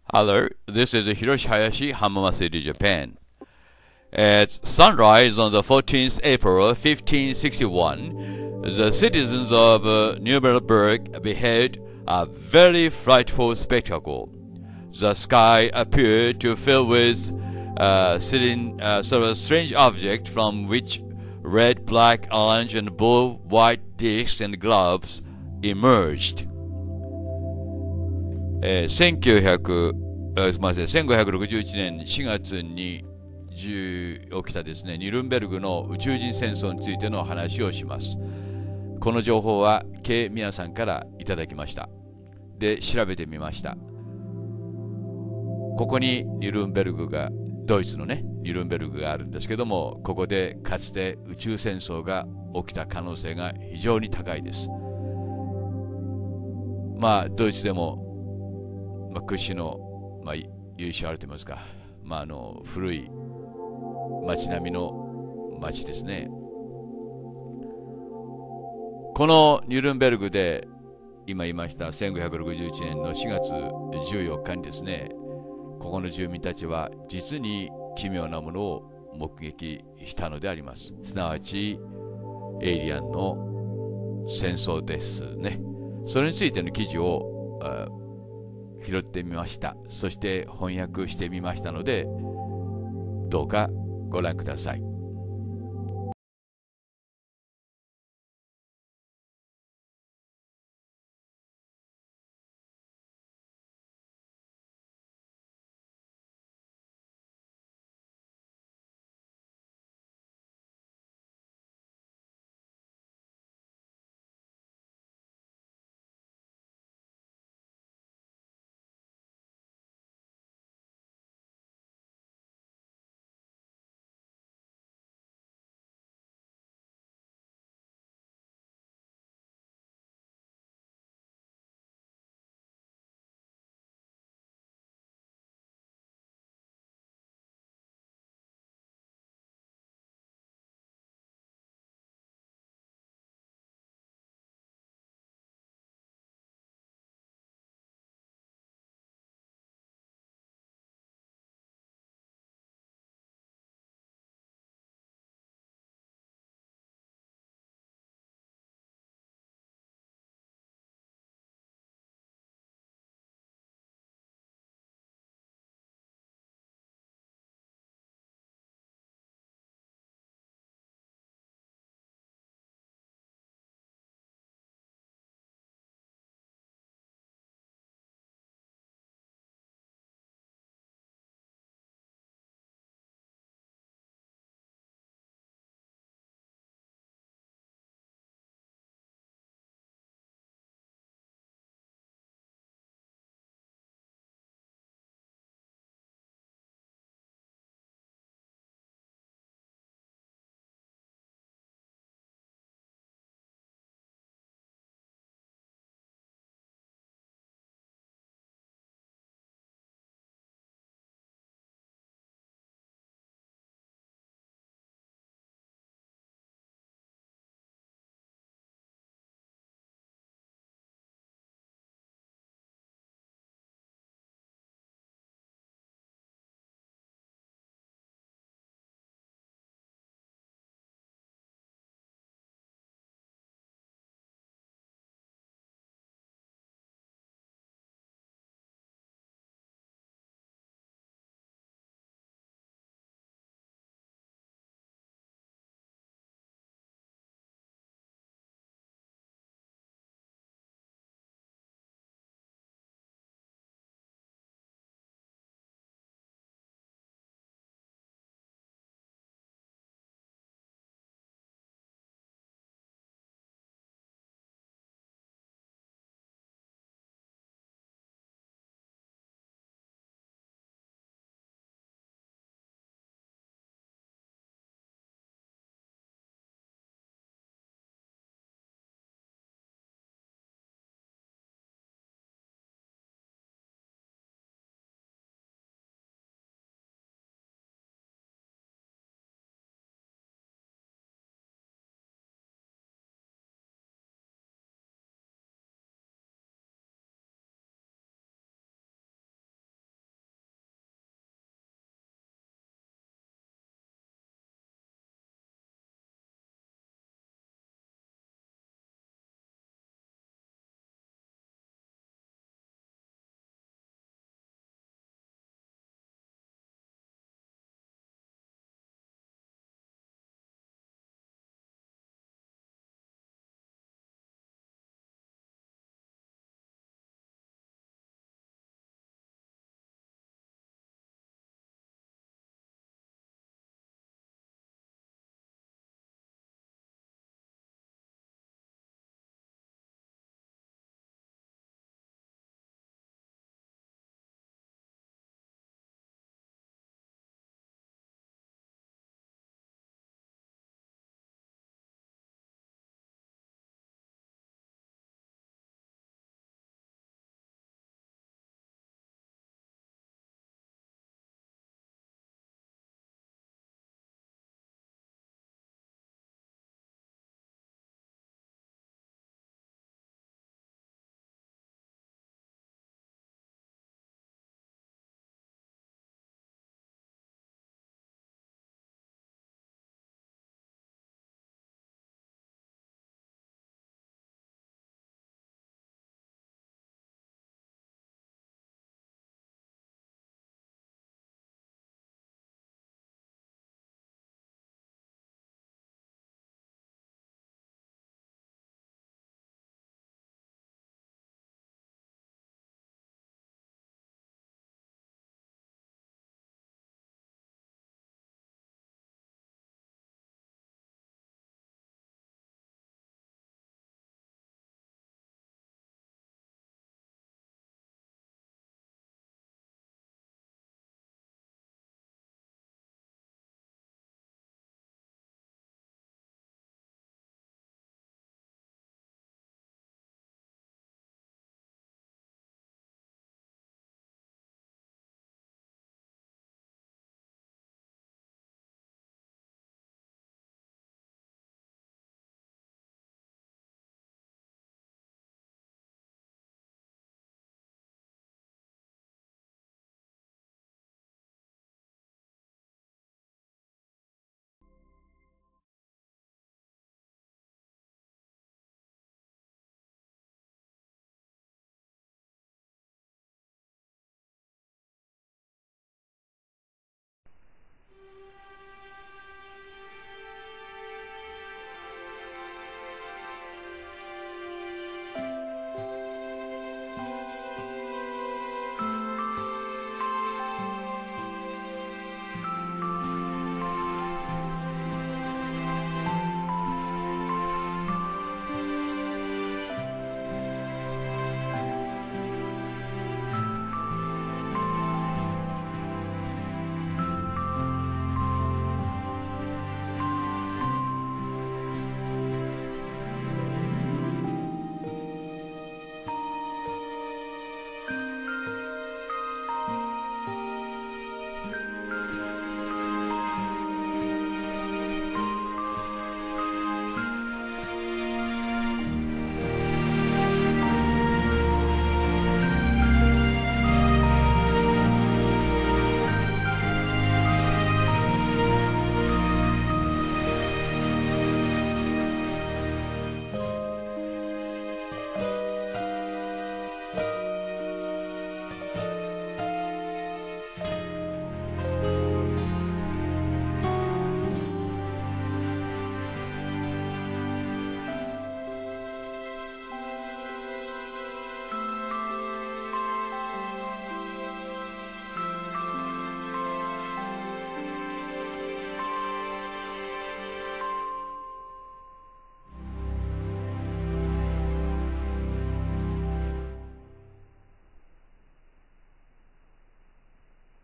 Hello, this is Hiroshi Hayashi, Hamama City, Japan. At sunrise on the 14th April 1561, the citizens of Nuremberg beheld a very frightful spectacle. The sky appeared to fill with sort of a strange object from which red, black, orange, and blue, white discs and globes emerged. 1561年4月に起きたですね、ニュルンベルグの宇宙人戦争についての話をします。この情報は K 宮さんからいただきました。で、調べてみました。ここにニュルンベルグが、ドイツのね、ニュルンベルグがあるんですけども、ここでかつて宇宙戦争が起きた可能性が非常に高いです。まあ、ドイツでも屈指の、由緒あると言いますか、古い街並みの街ですね。このニュルンベルグで今言いました1561年の4月14日にですね、ここの住民たちは実に奇妙なものを目撃したのであります。すなわちエイリアンの戦争ですね。それについての記事を拾ってみました。そして翻訳してみましたので、どうかご覧ください。